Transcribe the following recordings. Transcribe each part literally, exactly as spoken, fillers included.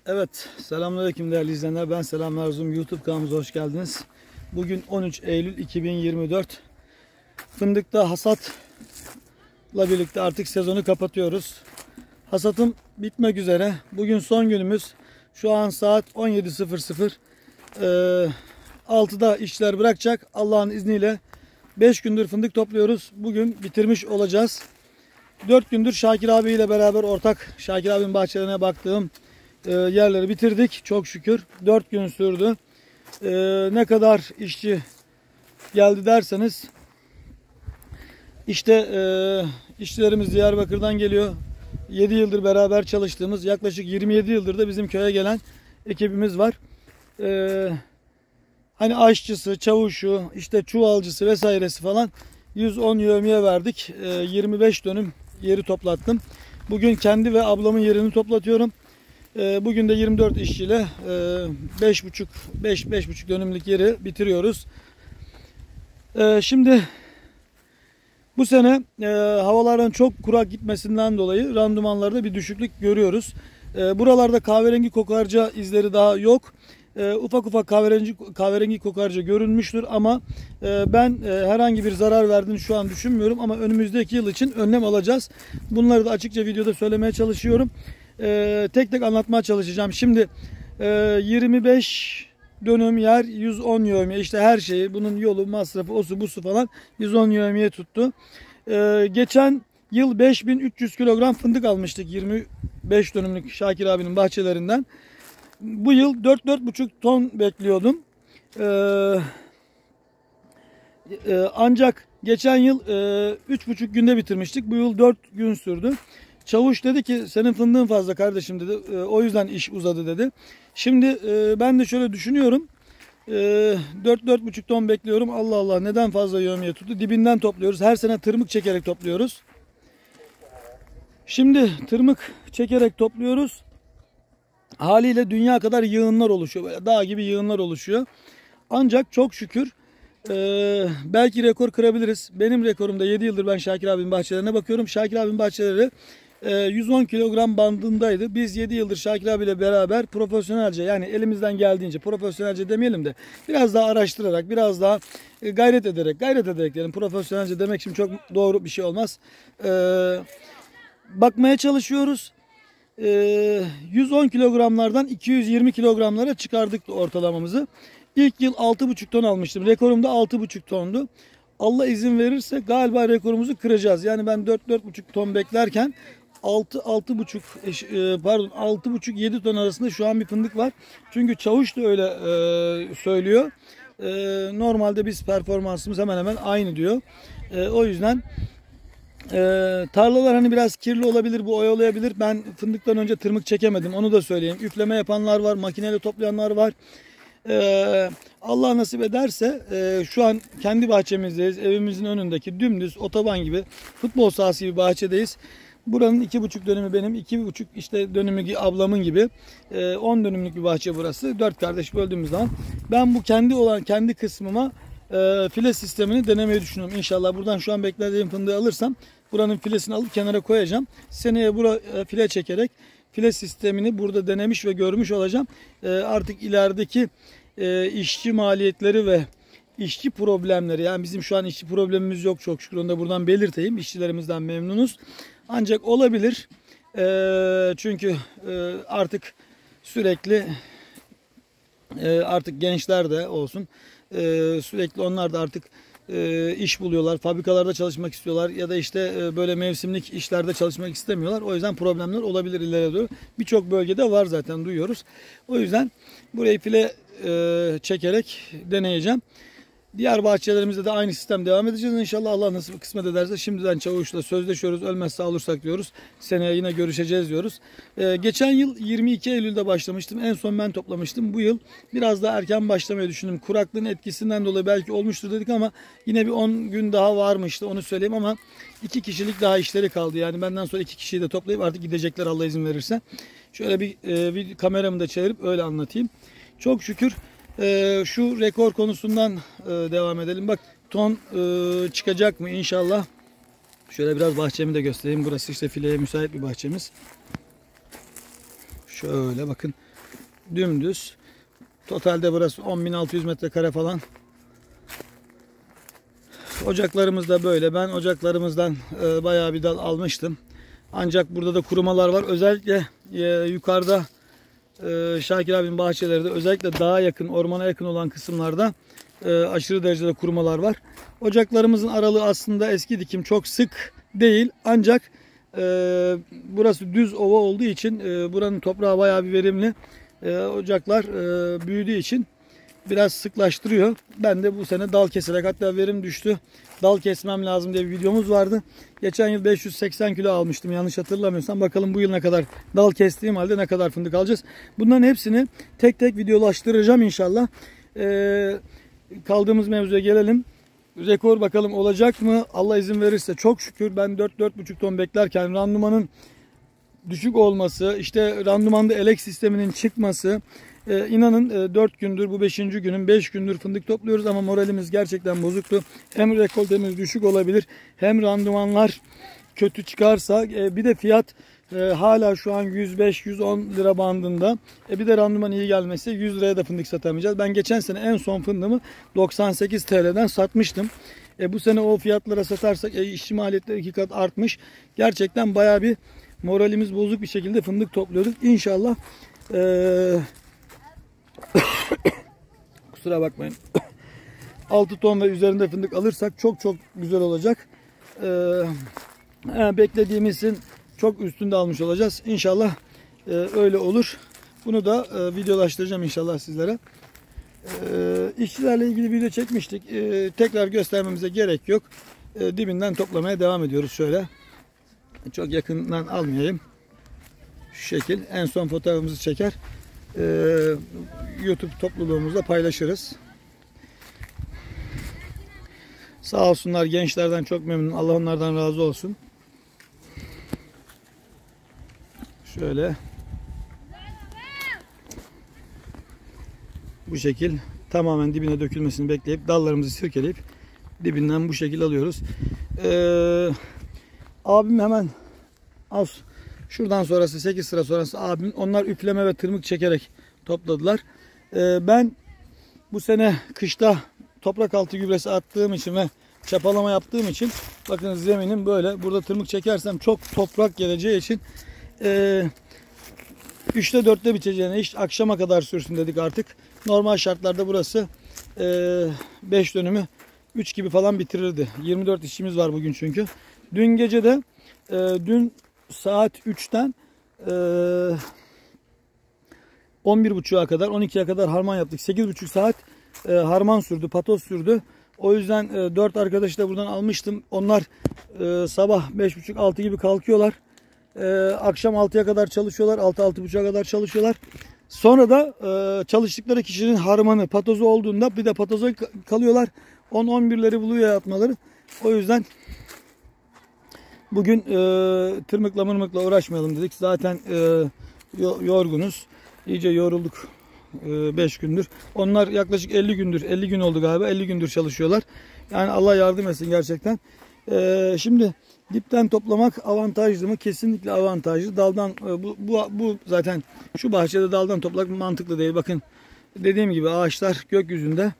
Evet, selamünaleyküm değerli izleyenler. Ben Selam Erzum. YouTube kanalımıza hoş geldiniz. Bugün on üç Eylül iki bin yirmi dört. Fındıkta hasatla birlikte artık sezonu kapatıyoruz. Hasatım bitmek üzere. Bugün son günümüz. Şu an saat on yedi sıfır sıfır. Ee, altıda işler bırakacak. Allah'ın izniyle beş gündür fındık topluyoruz. Bugün bitirmiş olacağız. dört gündür Şakir abiyle beraber ortak Şakir abinin bahçelerine baktığım e, yerleri bitirdik. Çok şükür. dört gün sürdü. E, ne kadar işçi geldi derseniz işte e, işçilerimiz Diyarbakır'dan geliyor. yedi yıldır beraber çalıştığımız, yaklaşık yirmi yedi yıldır da bizim köye gelen ekibimiz var. E, hani aşçısı, çavuşu, işte çuvalcısı vesairesi falan yüz on yevmiye verdik. E, yirmi beş dönüm yeri toplattım. Bugün kendi ve ablamın yerini toplatıyorum. Bugün de yirmi dört işçiyle beş buçuk beş beş buçuk dönümlük yeri bitiriyoruz. Şimdi bu sene havaların çok kurak gitmesinden dolayı randımanlarda bir düşüklük görüyoruz. Buralarda kahverengi kokarca izleri daha yok. Ufak ufak kahverengi, kahverengi kokarca görünmüştür ama ben herhangi bir zarar verdiğini şu an düşünmüyorum, ama önümüzdeki yıl için önlem alacağız. Bunları da açıkça videoda söylemeye çalışıyorum. Tek tek anlatmaya çalışacağım. Şimdi yirmi beş dönüm yer yüz on yevmiye, işte her şeyi, bunun yolu, masrafı, osu busu falan yüz on yevmiye tuttu. Geçen yıl beş bin üç yüz kilogram fındık almıştık yirmi beş dönümlük Şakir abinin bahçelerinden. Bu yıl dört dört buçuk ton bekliyordum. Ee, e, ancak geçen yıl e, üç buçuk günde bitirmiştik. Bu yıl dört gün sürdü. Çavuş dedi ki senin fındığın fazla kardeşim dedi. E, o yüzden iş uzadı dedi. Şimdi e, ben de şöyle düşünüyorum. E, dört dört buçuk ton bekliyorum. Allah Allah, neden fazla yevmiye tuttu? Dibinden topluyoruz. Her sene tırmık çekerek topluyoruz. Şimdi tırmık çekerek topluyoruz. Haliyle dünya kadar yığınlar oluşuyor. Böyle dağ gibi yığınlar oluşuyor. Ancak çok şükür e, belki rekor kırabiliriz. Benim rekorumda yedi yıldır ben Şakir abinin bahçelerine bakıyorum. Şakir abinin bahçeleri e, yüz on kilogram bandındaydı. Biz yedi yıldır Şakir abiyle beraber profesyonelce, yani elimizden geldiğince, profesyonelce demeyelim de biraz daha araştırarak, biraz daha e, gayret ederek, gayret ederek yani profesyonelce demek şimdi çok doğru bir şey olmaz. E, bakmaya çalışıyoruz. yüz on kilogramlardan iki yüz yirmi kilogramlara çıkardık ortalamamızı. İlk yıl altı buçuk ton almıştım. Rekorum da altı buçuk tondu. Allah izin verirse galiba rekorumuzu kıracağız. Yani ben dört dört buçuk ton beklerken altı altı buçuk pardon altı buçuk yedi ton arasında şu an bir fındık var. Çünkü çavuş da öyle e, söylüyor. E, normalde biz performansımız hemen hemen aynı diyor. E, o yüzden Ee, tarlalar hani biraz kirli olabilir, bu oyalayabilir. Ben fındıktan önce tırmık çekemedim, onu da söyleyeyim. Üfleme yapanlar var, makineyle toplayanlar var. Ee, Allah nasip ederse e, şu an kendi bahçemizdeyiz. Evimizin önündeki dümdüz otoban gibi, futbol sahası gibi bahçedeyiz. Buranın iki buçuk dönümü benim, iki buçuk işte dönümü ablamın gibi. Ee, on dönümlük bir bahçe burası. Dört kardeş böldüğümüz zaman ben bu kendi olan kendi kısmıma e, file sistemini denemeyi düşünüyorum. İnşallah buradan şu an beklediğim fındığı alırsam buranın filesini alıp kenara koyacağım. Seneye bura file çekerek file sistemini burada denemiş ve görmüş olacağım. E, artık ilerideki e, işçi maliyetleri ve işçi problemleri, yani bizim şu an işçi problemimiz yok çok şükür, onu da buradan belirteyim. İşçilerimizden memnunuz. Ancak olabilir. E, çünkü e, artık sürekli e, artık gençler de olsun e, sürekli onlar da artık e, iş buluyorlar. Fabrikalarda çalışmak istiyorlar ya da işte e, böyle mevsimlik işlerde çalışmak istemiyorlar. O yüzden problemler olabilir ileri doğru. Birçok bölgede var zaten, duyuyoruz. O yüzden burayı file e, çekerek deneyeceğim. Diğer bahçelerimizde de aynı sistem devam edeceğiz. İnşallah Allah nasip kısmet ederse şimdiden çavuşla sözleşiyoruz. Ölmezse olursak diyoruz. Seneye yine görüşeceğiz diyoruz. Ee, geçen yıl yirmi iki Eylül'de başlamıştım. En son ben toplamıştım. Bu yıl biraz daha erken başlamayı düşündüm. Kuraklığın etkisinden dolayı belki olmuştur dedik ama yine bir on gün daha varmıştı, onu söyleyeyim, ama iki kişilik daha işleri kaldı. Yani benden sonra iki kişiyi de toplayıp artık gidecekler Allah izin verirse. Şöyle bir, e, bir kameramı da çevirip öyle anlatayım. Çok şükür. Ee, şu rekor konusundan e, devam edelim. Bak ton e, çıkacak mı inşallah. Şöyle biraz bahçemi de göstereyim. Burası işte fileye müsait bir bahçemiz. Şöyle bakın, dümdüz. Totalde burası on bin altı yüz metrekare falan. Ocaklarımız da böyle. Ben ocaklarımızdan e, bayağı bir dal almıştım. Ancak burada da kurumalar var. Özellikle e, yukarıda e, Şakir abinin bahçelerinde, özellikle dağa yakın, ormana yakın olan kısımlarda e, aşırı derecede kurumalar var. Ocaklarımızın aralığı aslında eski dikim, çok sık değil. Ancak e, burası düz ova olduğu için e, buranın toprağı bayağı bir verimli. E, ocaklar e, büyüdüğü için biraz sıklaştırıyor. Ben de bu sene dal keserek, hatta verim düştü, dal kesmem lazım diye bir videomuz vardı. Geçen yıl beş yüz seksen kilo almıştım yanlış hatırlamıyorsam. Bakalım bu yıl ne kadar dal kestiğim halde ne kadar fındık alacağız. Bunların hepsini tek tek videolaştıracağım inşallah. Ee, kaldığımız mevzuya gelelim. Rekor bakalım olacak mı? Allah izin verirse. Çok şükür ben dört dört buçuk ton beklerken randımanın düşük olması, işte randımanda elek sisteminin çıkması, Ee, inanın e, dört gündür, bu beşinci günün, beş gündür fındık topluyoruz ama moralimiz gerçekten bozuktu. Hem rekoltemiz düşük olabilir, hem randımanlar kötü çıkarsa, e, bir de fiyat e, hala şu an yüz beş yüz on lira bandında. E, bir de randıman iyi gelmesi yüz liraya da fındık satamayacağız. Ben geçen sene en son fındığımı doksan sekiz T L'den satmıştım. E, bu sene o fiyatlara satarsak e, işçi maliyetleri iki kat artmış. Gerçekten bayağı bir moralimiz bozuk bir şekilde fındık topluyorduk. İnşallah eee kusura bakmayın. altı ton ve üzerinde fındık alırsak çok çok güzel olacak. Ee, beklediğimizin çok üstünde almış olacağız. İnşallah e, öyle olur. Bunu da e, videolaştıracağım inşallah sizlere. E, işçilerle ilgili video çekmiştik. E, tekrar göstermemize gerek yok. E, dibinden toplamaya devam ediyoruz şöyle. Çok yakından almayayım. Şu şekil. En son fotoğrafımızı çeker. Ee, YouTube topluluğumuzda paylaşırız. Sağ olsunlar, gençlerden çok memnunum. Allah onlardan razı olsun. Şöyle bu şekil tamamen dibine dökülmesini bekleyip dallarımızı sirkeleyip dibinden bu şekil alıyoruz. Ee, abim hemen az şuradan sonrası, sekiz sıra sonrası abim, onlar üfleme ve tırmık çekerek topladılar. Ee, ben bu sene kışta toprak altı gübresi attığım için ve çapalama yaptığım için bakın zeminim böyle. Burada tırmık çekersem çok toprak geleceği için e, üçte dörtte biteceğine, iş akşama kadar sürsün dedik artık. Normal şartlarda burası e, beş dönümü üç gibi falan bitirirdi. yirmi dört işçimiz var bugün çünkü. Dün gece de e, dün saat üçten e, on bir buçuğa kadar, on ikiye kadar harman yaptık. sekiz buçuk saat e, harman sürdü, patos sürdü. O yüzden e, dört arkadaşı da buradan almıştım. Onlar e, sabah beş buçuk altı gibi kalkıyorlar. E, akşam altıya kadar çalışıyorlar. altı altı buçuğa kadar çalışıyorlar. Sonra da e, çalıştıkları kişinin harmanı, patozu olduğunda bir de patoza kalıyorlar. on on birleri buluyor yatmaları. O yüzden bugün e, tırmıkla mırmıkla uğraşmayalım dedik. Zaten e, yorgunuz. İyice yorulduk beş gündür. Onlar yaklaşık elli gündür, elli gün oldu galiba, elli gündür çalışıyorlar. Yani Allah yardım etsin gerçekten. Ee, şimdi dipten toplamak avantajlı mı? Kesinlikle avantajlı. Daldan bu, bu, bu zaten şu bahçede daldan toplamak mantıklı değil. Bakın dediğim gibi ağaçlar gökyüzünde.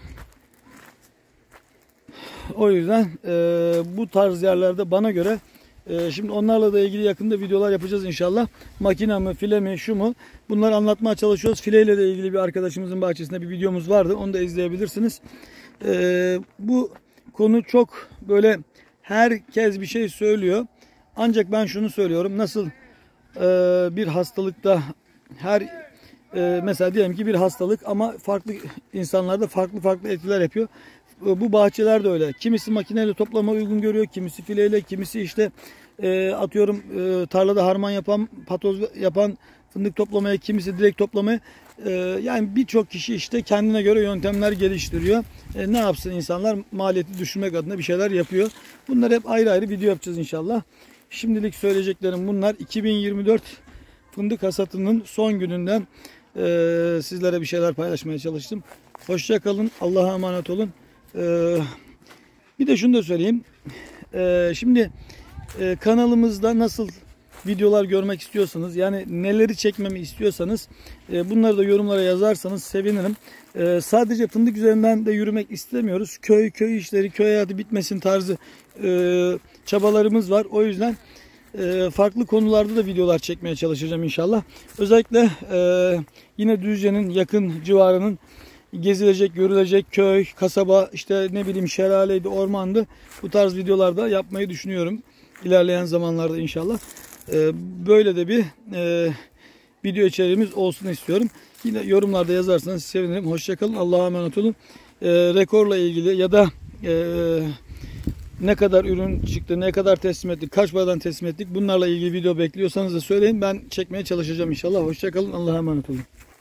O yüzden e, bu tarz yerlerde bana göre e, şimdi onlarla da ilgili yakında videolar yapacağız inşallah. Makine mi, file mi, şu mu? Bunları anlatmaya çalışıyoruz. Fileyle de ilgili bir arkadaşımızın bahçesinde bir videomuz vardı. Onu da izleyebilirsiniz. E, bu konu çok böyle, herkes bir şey söylüyor. Ancak ben şunu söylüyorum. Nasıl e, bir hastalıkta her e, mesela diyelim ki bir hastalık ama farklı insanlarda farklı farklı etkiler yapıyor. Bu bahçeler de öyle. Kimisi makineyle toplama uygun görüyor. Kimisi fileyle, kimisi işte e, atıyorum e, tarlada harman yapan, patoz yapan, fındık toplamaya, kimisi direkt toplamaya. E, yani birçok kişi işte kendine göre yöntemler geliştiriyor. E, ne yapsın insanlar? Maliyeti düşürmek adına bir şeyler yapıyor. Bunlar hep ayrı ayrı video yapacağız inşallah. Şimdilik söyleyeceklerim bunlar. iki bin yirmi dört fındık hasatının son gününden e, sizlere bir şeyler paylaşmaya çalıştım. Hoşça kalın. Allah'a emanet olun. Ee, bir de şunu da söyleyeyim. Ee, şimdi e, kanalımızda nasıl videolar görmek istiyorsanız, yani neleri çekmemi istiyorsanız e, bunları da yorumlara yazarsanız sevinirim. E, sadece fındık üzerinden de yürümek istemiyoruz. Köy, köy işleri, köy hayatı bitmesin tarzı e, çabalarımız var. O yüzden e, farklı konularda da videolar çekmeye çalışacağım inşallah. Özellikle e, yine Düzce'nin yakın civarının gezilecek, görülecek köy, kasaba, işte ne bileyim şelaleydi, ormandı. Bu tarz videolarda yapmayı düşünüyorum. İlerleyen zamanlarda inşallah. Ee, böyle de bir e, video içeriğimiz olsun istiyorum. Yine yorumlarda yazarsanız sevinirim. Hoşçakalın. Allah'a emanet olun. Ee, rekorla ilgili ya da e, ne kadar ürün çıktı, ne kadar teslim ettik, kaç paradan teslim ettik, bunlarla ilgili video bekliyorsanız da söyleyin. Ben çekmeye çalışacağım inşallah. Hoşçakalın. Allah'a emanet olun.